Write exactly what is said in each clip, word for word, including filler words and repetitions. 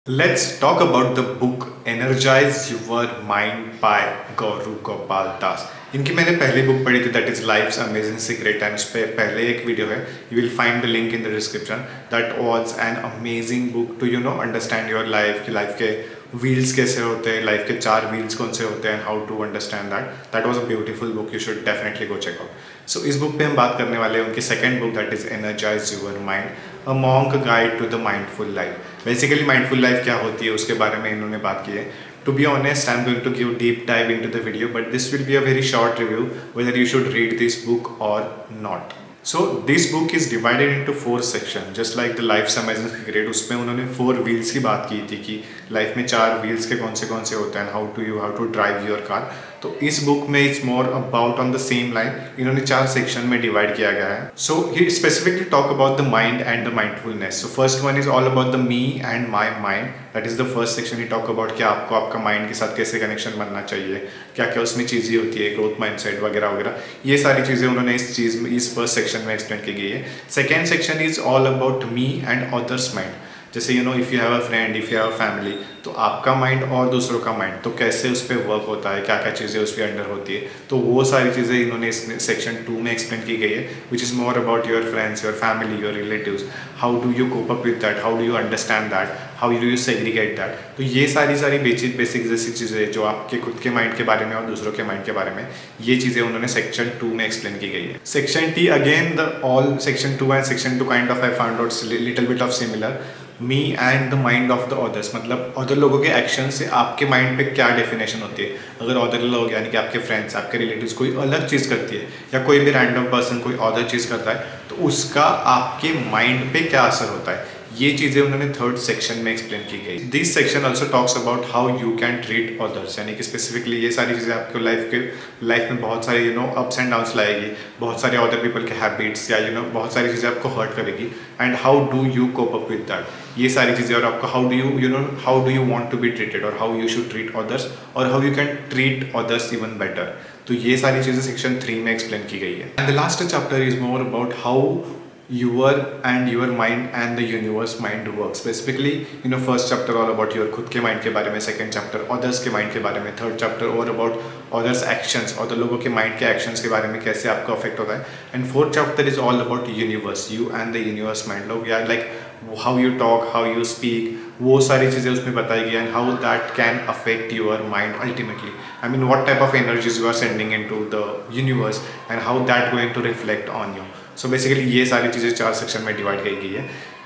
Let's talk about the book Energize Your Mind by Gauru Gopal Das. इनकी मैंने पहली book पढ़ी थी that is life's amazing secret and उस पर पहले एक वीडियो है, you will find the link in the description. That was an amazing book to you know understand your life कि लाइफ के व्हील्स कैसे होते हैं, लाइफ के चार व्हील्स कौन से होते हैं, how to understand that. That was a beautiful book, you should definitely go check out. So इस बुक पे हम बात करने वाले हैं उनकी second book that is energize your mind, a monk guide to the mindful life. Basically mindful life क्या होती है उसके बारे में इन्होंने बात की है. To be honest, I'm going to give deep dive into the video, but this will be a very short review whether you should read this book or not. So this book is divided into four sections, just like the Life's Amazing Secret. उसमें उन्होंने four wheels की बात की थी कि life में चार wheels के कौन से कौन से होते हैं, how to you how to drive your car. तो इस बुक में it's more about on the same line, इन्होंने चार सेक्शन में डिवाइड किया गया है. So he specifically talk about the mind and the mindfulness. So first one is all about the me and my mind. That is the first section. He talk about कि आपको आपका mind के साथ कैसे connection बनना चाहिए, क्या क्या उसमें चीज़ें होती है, ग्रोथ माइंडसेट वगैरह वगैरह. ये सारी चीज़ें उन्होंने इस चीज़ में इस फर्स्ट सेक्शन में एक्सप्लेन की गई है. Second section is all about me and others mind. जैसे you know if you have a friend, if you have a family, तो आपका माइंड और दूसरों का माइंड तो कैसे उस पर वर्क होता है, क्या क्या चीज़ें उस पर अंडर होती है. तो वो सारी चीज़ें इन्होंने इस सेक्शन टू में एक्सप्लेन की गई है, which is more about your friends, your family, your relatives. How do you cope up with that, how do you understand that, how do you segregate that. तो ये सारी सारी बेसिक बेसिक जैसी चीज़ें जो आपके खुद के माइंड के बारे में और दूसरों के माइंड के बारे में, ये चीज़ें उन्होंने सेक्शन टू में एक्सप्लेन की गई है. Section three again the all section two and section two kind of I found out little bit of similar. Me and the mind of the others, मतलब अदर लोगों के एक्शन से आपके mind पे क्या डेफिनेशन होती है. अगर अदर लोग यानी कि आपके फ्रेंड्स, आपके रिलेटिव्स कोई अलग चीज़ करती है या कोई भी रैंडम पर्सन कोई अदर चीज़ करता है, तो उसका आपके माइंड पे क्या असर होता है, ये चीज़ें उन्होंने थर्ड सेक्शन में एक्सप्लेन की गई. This section also talks about how you can treat others, यानी कि स्पेसिफिकली ये सारी चीज़ें आपको लाइफ के लाइफ में बहुत सारे you know ups and downs लाएगी, बहुत सारे अदर पीपल के हैबिट्स या यू नो बहुत सारी चीज़ें आपको हर्ट करेगी. And how do you cope up with that, ये सारी चीज़ें. और आपको how do you you know how do you want to be treated और how you should treat others और how you can treat others even better. तो ये सारी चीज़ें सेक्शन थ्री में एक्सप्लेन की गई है. And the last chapter is more about how your and your mind and the universe mind works. Specifically you know first chapter all about your खुद के mind के बारे में, second chapter others के mind के बारे में, third chapter और about others actions और लोगों के mind के actions के बारे में कैसे आपको affect होता है. and fourth chapter is all about universe, you and the universe mind. लोग यार like how you talk, how you speak, वो सारी चीज़ें उसमें बताई गई. and how that can affect your mind ultimately. I mean what type of energies you are sending into the universe and how that going to reflect on you. So basically ये सारी चीज़ें चार सेक्शन में divide की गई है.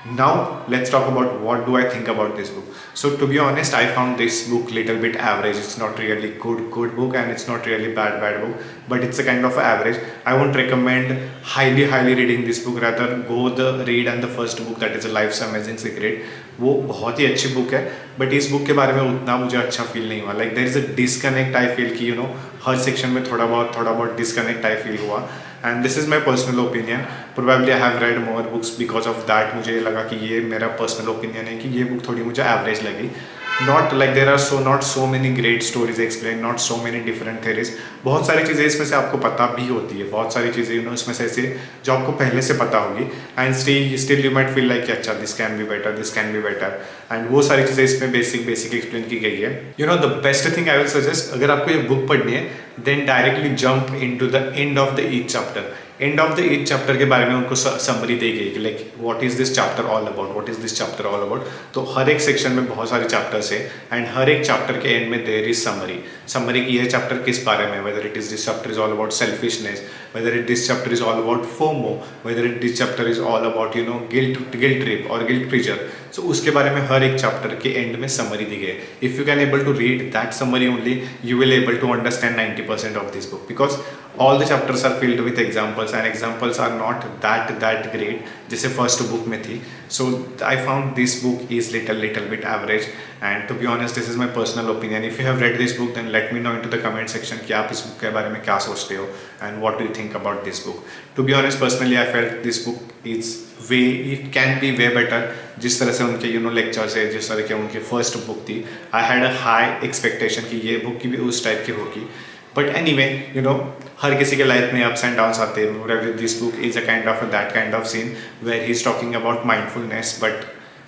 Now let's talk about what do I think about this book. So to be honest I found this book little bit average. It's not really good good book and it's not really bad bad book, but it's a kind of average. I won't recommend highly highly reading this book, rather go the read and the first book that is a life's amazing secret. वो बहुत ही अच्छी book है, but इस book के बारे में उतना मुझे अच्छा फील नहीं हुआ. Like there is a disconnect I feel कि यू नो हर सेक्शन में थोड़ा बहुत थोड़ा बहुत डिसकनेक्ट आई फील हुआ. And this is my personal opinion. Probably I have read more books because of that. मुझे लगा कि ये मेरा पर्सनल ओपिनियन है कि ये बुक थोड़ी मुझे एवरेज लगी. Not like there are so not so many great stories explain, not so many different theories. बहुत सारी चीज़ें इसमें से आपको पता भी होती है, बहुत सारी चीज़ें यू नो इसमें से ऐसे जो आपको पहले से पता होगी. And still still you might feel like अच्छा this can be better, this can be better. And वो सारी चीज़ें इसमें बेसिक बेसिक एक्सप्लेन की गई है. You know the best thing I will suggest, अगर आपको ये बुक पढ़नी है then directly jump in to the end of the each chapter. End of the each chapter के बारे में उनको समरी दी गई कि like what is this chapter all about, what is this chapter all about. तो हर एक सेक्शन में बहुत सारे चैप्टर्स है एंड हर एक चैप्टर के एंड में देयर इज समरी. समरी की ये चैप्टर किस बारे में, whether it is this chapter is all about selfishness, whether it this chapter is all about FOMO, whether it this chapter is all about you know guilt guilt trip और guilt pressure. So उसके बारे में हर एक chapter के and में summary दी गई है. If you can able to read that summary only you will able to understand ninety percent of this book, because all the chapters are filled with examples and examples are not that that great जैसे first book में थी. So I found this book is little little bit average and to be honest this is my personal opinion. If you have read this book then let me know into the comment section कि आप इस book के बारे में क्या सोचते हो and what do you think about this book. To be honest personally I felt this book is way it can be way better. जिस तरह से उनके you know lectures है, जिस तरह की उनकी first book थी, I had a high expectation कि ये book की भी उस टाइप की होगी. But anyway you know हर किसी के लाइफ में अप्स एंड डाउन्स आते हैं. This book is a kind of that kind of scene where he is talking about mindfulness, but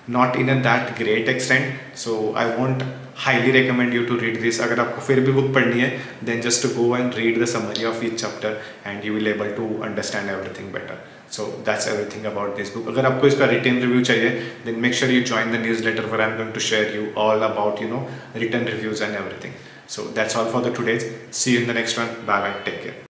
not in a that great extent, so I won't highly recommend you to read this. अगर आपको फिर भी book पढ़नी है, then just to go and read the summary of each chapter and you will able to understand everything better. So that's everything about this book. अगर आपको इसका written review चाहिए, then make sure you join the newsletter where I'm going to share you all about, you know, written reviews and everything. So that's all for the today's. See you in the next one. Bye bye. Take care.